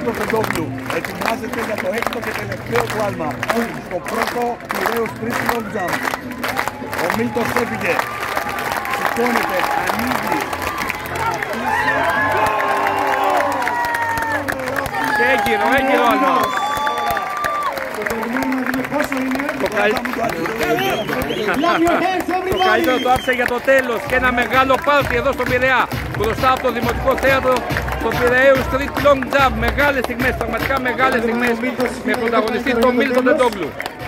Μίλτου Τεντόγλου ετοιμάζεται για το έκτο και τελευταίο του άλμα στο πρώτο Piraeus Street Long Jump. Ο Μίλτος έφυγε, σηκώνεται, ανοίγει και έγκυρο άλμα. Το καλύτερο το άφησε για το τέλος και ένα μεγάλο πάρτι εδώ στον Πειραιά, μπροστά από το Δημοτικό Θέατρο, στο Piraeus Street Long Jump. Μεγάλες στιγμές, πραγματικά μεγάλες στιγμές, με πρωταγωνιστή τον Μίλτου Τεντόγλου.